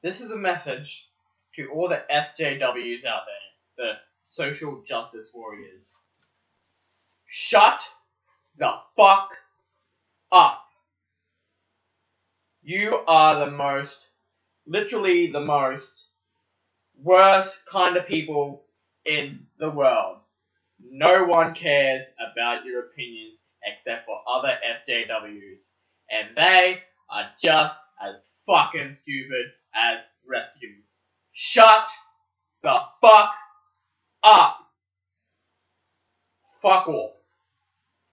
This is a message to all the SJWs out there, the social justice warriors. Shut the fuck up. You are the most, literally the most worst kind of people in the world. No one cares about your opinions except for other SJWs. And they are just as fucking stupid as the rest of you. Shut the fuck up. Fuck off.